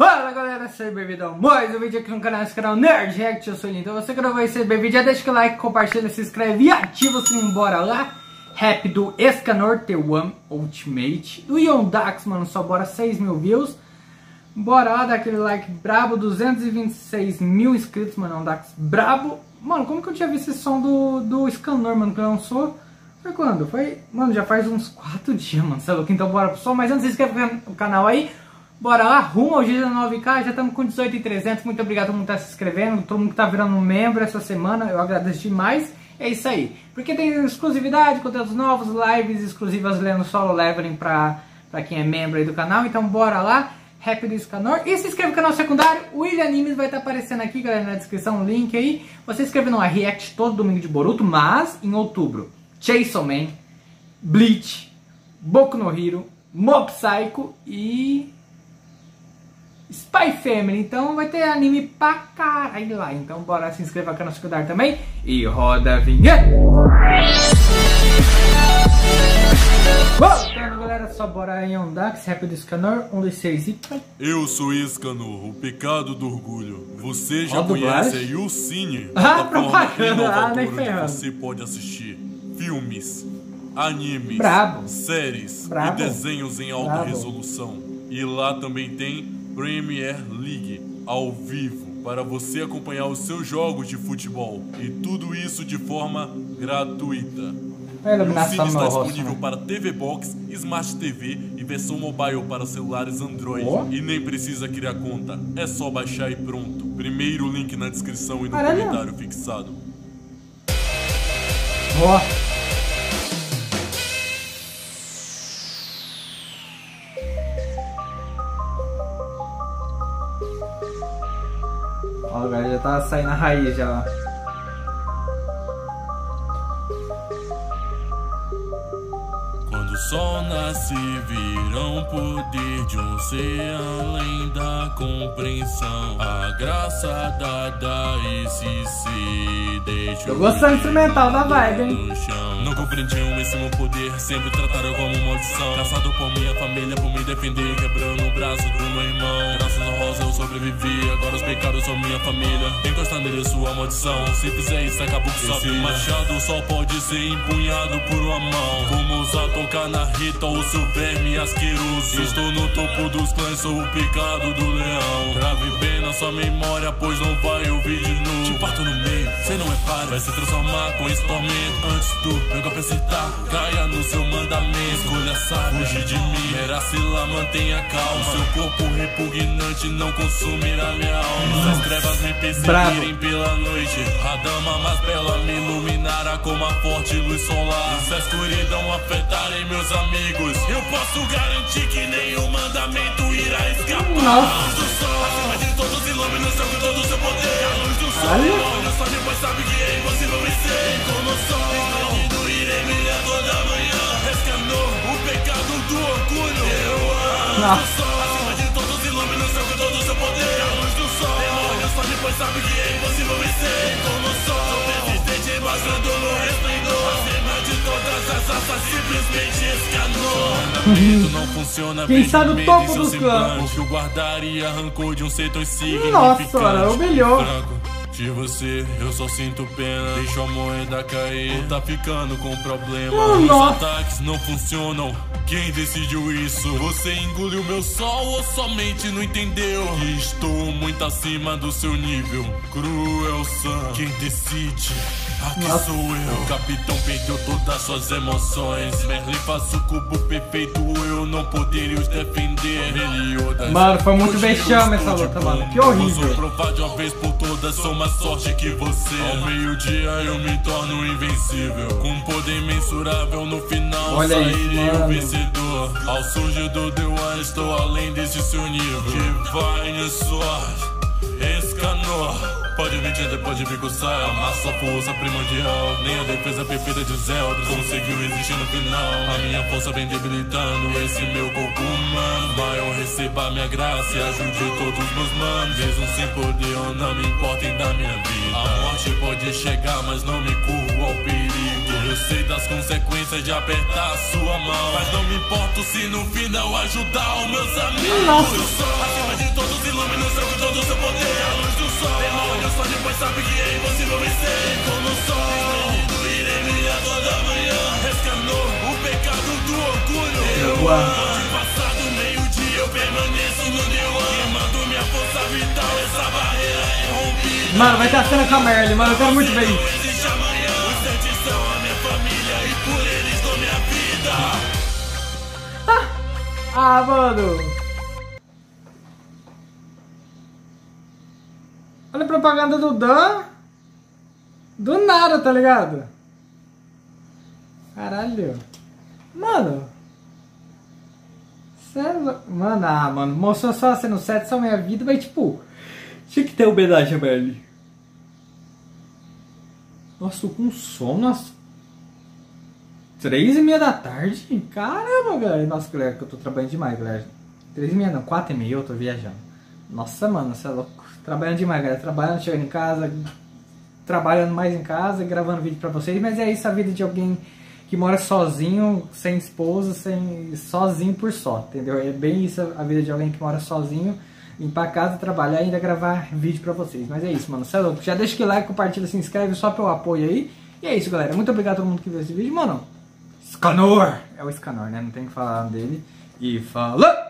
Fala galera, seja bem-vindo a mais um vídeo aqui no canal, esse canal Nerd React, eu sou o Lin. Então você que não vai ser bem-vindo, já deixa o like, compartilha, se inscreve e ativa o sininho, bora lá. Rap do Escanor T1 Ultimate, do Yondax, mano, só bora 6 mil views. Bora lá, dar aquele like brabo, 226 mil inscritos, mano, Yondax brabo. Mano, como que eu tinha visto esse som do Escanor, mano, que lançou? Foi quando? Foi, mano, já faz uns 4 dias, mano, você é louco? Então bora pro som, mas antes se inscreve no canal aí. Bora lá, rumo ao G9K, já estamos com 18.300, muito obrigado a todo mundo que tá se inscrevendo, todo mundo que tá virando membro essa semana, eu agradeço demais, é isso aí. Porque tem exclusividade, conteúdos novos, lives exclusivas lendo solo leveling pra quem é membro aí do canal, então bora lá, Rap do Escanor. E se inscreve no canal secundário, o William Animes vai estar aparecendo aqui, galera, na descrição, o link aí. Você inscreve no React todo domingo de Boruto, mas em outubro, Chainsaw Man, Bleach, Boku no Hero, Mob Psycho e Spy Family, então vai ter anime pra caralho lá, então bora se inscrever no canal secundário também e roda a vinheta! Voltando galera, só bora em Yondax, Rap do Escanor, 1, 2, 6 e... Eu sou Escanor, o pecado do orgulho. Você já conhece aí o Cine, propaganda, nem onde ferrando. você pode assistir filmes, animes, Brabo. séries Brabo. e desenhos em alta Brabo. resolução. E lá também tem Premier League ao vivo para você acompanhar os seus jogos de futebol e tudo isso de forma gratuita. A iluminação O Cine no meu está rosto, disponível né? para TV Box, Smart TV e versão mobile para celulares Android. E nem precisa criar conta, é só baixar e pronto. Primeiro link na descrição e no comentário fixado. Ó. Ó, galera, já tá saindo a raiz já. Quando o sol nasce, vira um poder de um ser além da compreensão. A graça dada esse ser deixa. Tô gostando do instrumental da vibe, hein? No chão. Não compreendiam esse meu poder, sempre trataram como maldição. Caçado por minha família, por me defender, quebrando o braço do meu irmão. Graças a Rosa eu sobrevivi, agora os pecados são minha família. Encosta nele sua maldição, se fizer isso acabou que sobe. Esse machado só pode ser empunhado por uma mão. Como usar tocar na Rita ou seu verme asqueroso. Estou no topo dos clãs, sou o pecado do leão. Grave bem na sua memória, pois não vai ouvir de novo. Te parto no meio, cê não é páreo. Vai se transformar com esse tormento antes do meu golpe acertar. Caia no seu mandamento, escolha sábia, fugir de mim. Meracila, mantenha calma. Seu corpo repugnante não consumirá minha alma. Se as trevas me perseguirem pela noite, a dama mais bela me iluminará como a forte luz solar. E se a escuridão afetarem meus amigos, eu posso garantir que nenhum mandamento irá escapar. A luz do sol, acima de todos ilumina o céu com todo o seu poder. A luz do sol, olha só, depois sabe que é impossível vencer. Como o sol, escondido, irei brilhar toda manhã. Escanor, o pecado do orgulho. Eu amo a luz do sol, acima de todos ilumina o céu com todo o seu poder. A luz do sol, olha só, depois sabe que é impossível vencer. Como o sol, sou persistente, embaixando no resplendor. Acima de todas as raças, simplesmente Escanor. Não funciona. Quem está no topo dos clãs? O que eu guardaria arrancou de um ser tão insignificante. Nossa, humilhou. De você, eu só sinto pena. Deixa a moeda cair, tá ficando com problema. Os ataques não funcionam. Quem decidiu isso? Você engoliu meu sol ou somente não entendeu? Que estou muito acima do seu nível. Cruel Sun, quem decide? Aqui sou eu. O capitão perdeu todas suas emoções. Merlin faz o cubo perfeito, eu não poderia os defender. Meliodas, mano, foi muito vexame essa luta, mano. Que horrível. Vou provar de uma vez por todas, sou mais forte que você. Ao meio-dia eu me torno invencível. Com poder imensurável no final, olha sairei isso, o vencedor. Ao surgir do The One, estou além desse seu nível. Divine Sword, Escanor. Pode mentir depois de me coçar, amassa a força primordial. Nem a defesa perfeita de Zelda conseguiu resistir no final. A minha força vem debilitando esse meu corpo humano. Mas eu receba minha graça e ajude todos meus manos. Mesmo sem poder, eu não me importo em dar minha vida. A morte pode chegar, mas não me curvo ao perigo. Eu sei das consequências de apertar a sua mão, mas não me importo se no final ajudar os meus amigos. Nossa. Acima de todos sabe que é impossível vencer. Como o sol, irei brilhar toda manhã. Escanou o pecado do orgulho. Pode passar do meio-dia, eu permaneço no Day One. Queimando minha força vital, essa barreira é rompida. Mano, vai ter a cena com a Merle, mano, eu quero muito ver isso. Não existe amanhã. Os sete são a minha família e por eles dou minha vida. Ah, mano. Olha a propaganda do Dan. Do nada, tá ligado? Caralho. Mano. Mano, mostrou só sendo 7, só minha vida, mas tipo, tinha que ter homenagem a Merle. Nossa, tô com sono às 3h30 da tarde? Caramba, galera. Nossa, galera, que eu tô trabalhando demais, galera. 3h30 não, 4h30 eu tô viajando. Nossa, mano, você é louco. Trabalhando demais, galera. Trabalhando, chegando em casa, trabalhando mais em casa, gravando vídeo pra vocês. Mas é isso, a vida de alguém que mora sozinho, sem esposa, sozinho por só, entendeu? É bem isso a vida de alguém que mora sozinho, limpar a casa, trabalhar e ainda gravar vídeo pra vocês. Mas é isso, mano, você é louco. Já deixa o like, compartilha, se inscreve só pelo apoio aí. E é isso, galera. Muito obrigado a todo mundo que viu esse vídeo, mano. Escanor! É o Escanor, né? Não tem que falar dele. E falou!